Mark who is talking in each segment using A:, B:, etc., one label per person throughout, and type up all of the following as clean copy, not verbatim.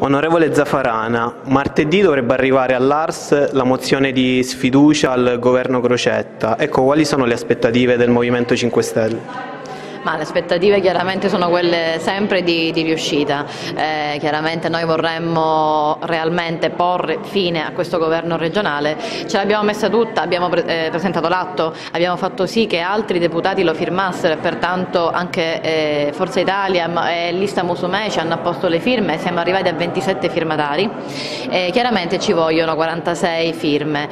A: Onorevole Zafarana, martedì dovrebbe arrivare all'Ars la mozione di sfiducia al governo Crocetta. Ecco, quali sono le aspettative del Movimento 5 Stelle?
B: Ma le aspettative chiaramente sono quelle sempre di riuscita. Chiaramente noi vorremmo realmente porre fine a questo governo regionale. Ce l'abbiamo messa tutta, abbiamo presentato l'atto, abbiamo fatto sì che altri deputati lo firmassero e pertanto anche Forza Italia e Lista Musumeci hanno apposto le firme, siamo arrivati a 27 firmatari. Chiaramente ci vogliono 46 firme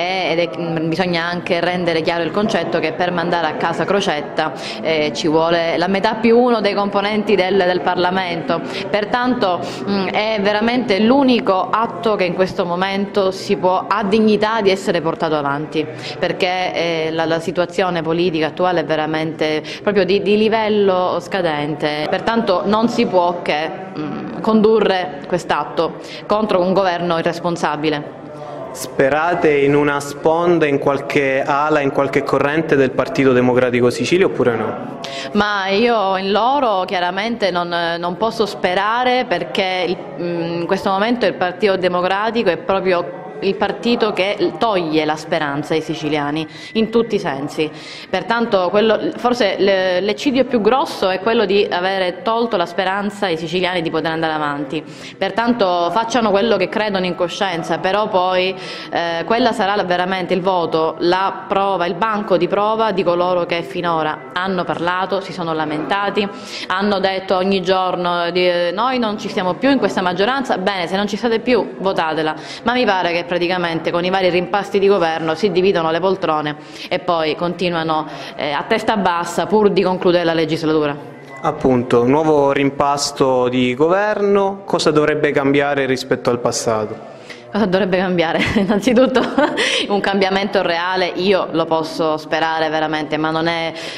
B: bisogna anche rendere chiaro il concetto che per mandare a casa Crocetta ci vuole la metà più uno dei componenti del Parlamento, pertanto è veramente l'unico atto che in questo momento ha dignità di essere portato avanti, perché la situazione politica attuale è veramente proprio di livello scadente, pertanto non si può che condurre quest'atto contro un governo irresponsabile.
A: Sperate in una sponda, in qualche ala, in qualche corrente del Partito Democratico Sicilia oppure no?
B: Ma io in loro chiaramente non posso sperare, perché in questo momento il Partito Democratico è proprio il partito che toglie la speranza ai siciliani in tutti i sensi, pertanto forse l'eccidio più grosso è quello di avere tolto la speranza ai siciliani di poter andare avanti, pertanto facciano quello che credono in coscienza, però poi quella sarà veramente il voto, la prova, il banco di prova di coloro che finora hanno parlato, si sono lamentati, hanno detto ogni giorno noi non ci stiamo più in questa maggioranza. Bene, se non ci state più votatela, ma mi pare che praticamente con i vari rimpasti di governo si dividono le poltrone e poi continuano a testa bassa pur di concludere la legislatura.
A: Appunto, nuovo rimpasto di governo, cosa dovrebbe cambiare rispetto al passato?
B: Cosa dovrebbe cambiare? Innanzitutto un cambiamento reale, io lo posso sperare veramente, ma non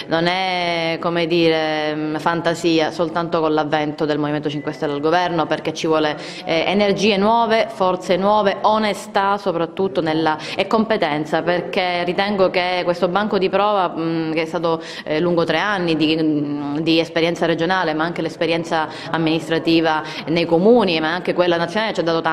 B: è come dire fantasia, soltanto con l'avvento del Movimento 5 Stelle al governo, perché ci vuole energie nuove, forze nuove, onestà soprattutto e competenza, perché ritengo che questo banco di prova che è stato lungo 3 anni di esperienza regionale, ma anche l'esperienza amministrativa nei comuni, ma anche quella nazionale, ci ha dato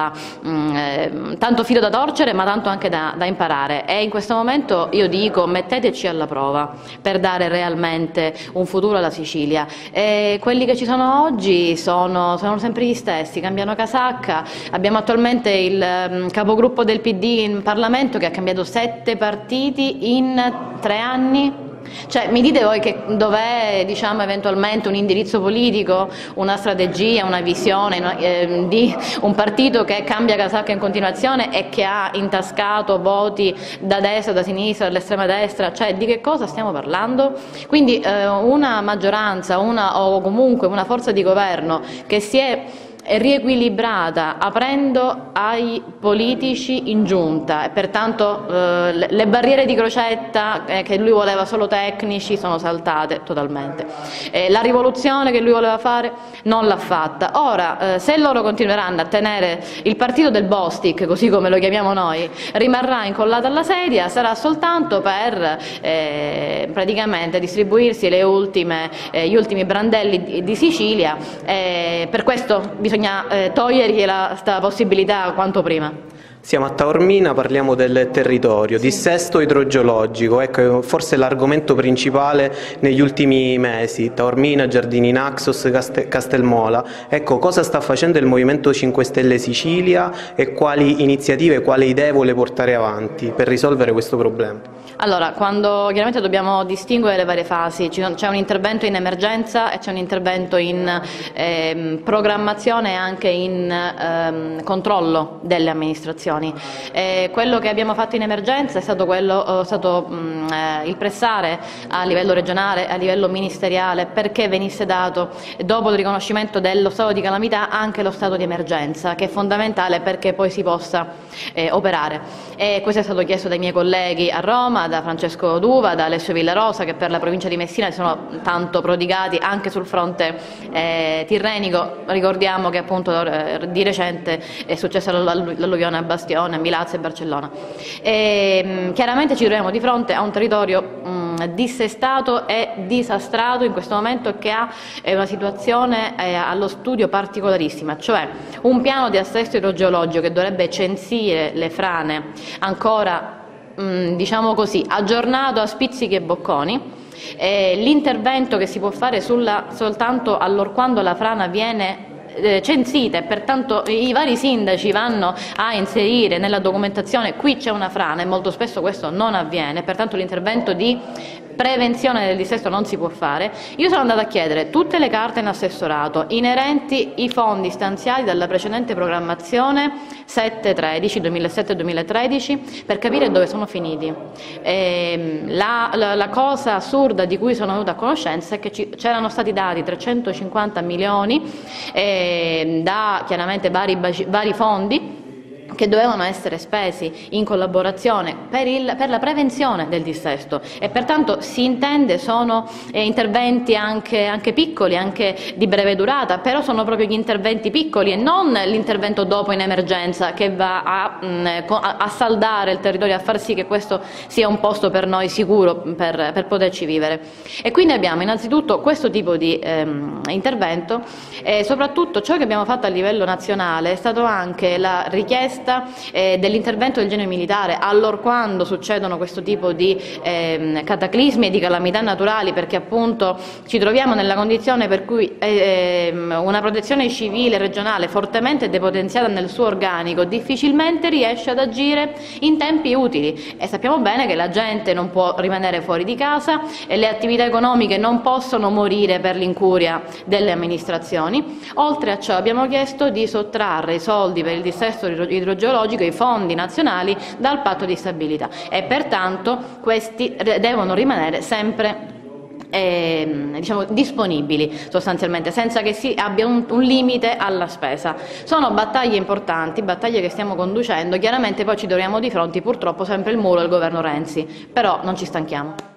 B: tanto filo da torcere, ma tanto anche da imparare, e in questo momento io dico metteteci alla prova per dare realmente un futuro alla Sicilia. Quelli che ci sono oggi sono sempre gli stessi, cambiano casacca. Abbiamo attualmente il capogruppo del PD in Parlamento che ha cambiato 7 partiti in 3 anni. Cioè, mi dite voi che dov'è, diciamo, eventualmente un indirizzo politico, una strategia, una visione di un partito che cambia casacca in continuazione e che ha intascato voti da destra, da sinistra, dall'estrema destra? Cioè, di che cosa stiamo parlando? Quindi una maggioranza o comunque una forza di governo che si è riequilibrata aprendo ai politici in giunta, e pertanto le barriere di Crocetta che lui voleva solo tecnici sono saltate totalmente, la rivoluzione che lui voleva fare non l'ha fatta. Ora se loro continueranno a tenere il partito del Bostic, così come lo chiamiamo noi, rimarrà incollato alla sedia, sarà soltanto per praticamente distribuirsi gli ultimi brandelli di Sicilia, per questo bisogna togliergli questa possibilità quanto prima.
A: Siamo a Taormina, parliamo del territorio, dissesto idrogeologico, ecco, forse l'argomento principale negli ultimi mesi, Taormina, Giardini Naxos, Castelmola. Ecco, cosa sta facendo il Movimento 5 Stelle Sicilia e quali iniziative, quali idee vuole portare avanti per risolvere questo problema?
B: Allora, chiaramente dobbiamo distinguere le varie fasi, c'è un intervento in emergenza e c'è un intervento in programmazione e anche in controllo delle amministrazioni. Quello che abbiamo fatto in emergenza è stato il pressare a livello regionale, a livello ministeriale, perché venisse dato, dopo il riconoscimento dello stato di calamità, anche lo stato di emergenza, che è fondamentale perché poi si possa operare. Questo è stato chiesto dai miei colleghi a Roma, da Francesco Duva, da Alessio Villarosa, che per la provincia di Messina si sono tanto prodigati anche sul fronte tirrenico. Ricordiamo che appunto di recente è successa l'alluvione a Bastione, a Milazzo e Barcellona. Chiaramente ci troviamo di fronte a un territorio dissestato e disastrato in questo momento, che ha una situazione allo studio particolarissima, cioè un piano di assesto idrogeologico che dovrebbe censire le frane ancora diciamo così, aggiornato a spizzichi e bocconi. L'intervento che si può fare soltanto allorquando la frana viene censita, e pertanto i vari sindaci vanno a inserire nella documentazione qui c'è una frana, e molto spesso questo non avviene, pertanto l'intervento di prevenzione del dissesto non si può fare. Io sono andata a chiedere tutte le carte in assessorato inerenti ai fondi stanziati dalla precedente programmazione 2007-2013 per capire dove sono finiti. La cosa assurda di cui sono venuta a conoscenza è che c'erano stati dati 350 milioni da chiaramente vari fondi che dovevano essere spesi in collaborazione per la prevenzione del dissesto, e pertanto si intende sono interventi anche piccoli, anche di breve durata, però sono proprio gli interventi piccoli e non l'intervento dopo in emergenza che va a saldare il territorio, a far sì che questo sia un posto per noi sicuro per poterci vivere. E quindi abbiamo innanzitutto questo tipo di intervento, e soprattutto ciò che abbiamo fatto a livello nazionale è stato anche la richiesta dell'intervento del genio militare allorquando succedono questo tipo di cataclismi e di calamità naturali, perché appunto ci troviamo nella condizione per cui una protezione civile regionale fortemente depotenziata nel suo organico difficilmente riesce ad agire in tempi utili, e sappiamo bene che la gente non può rimanere fuori di casa e le attività economiche non possono morire per l'incuria delle amministrazioni. Oltre a ciò abbiamo chiesto di sottrarre i soldi per il dissesto idrogeologico, i fondi nazionali, dal patto di stabilità, e pertanto questi devono rimanere sempre diciamo, disponibili sostanzialmente, senza che si abbia un limite alla spesa. Sono battaglie importanti, battaglie che stiamo conducendo, chiaramente poi ci troviamo di fronte purtroppo sempre il muro del governo Renzi, però non ci stanchiamo.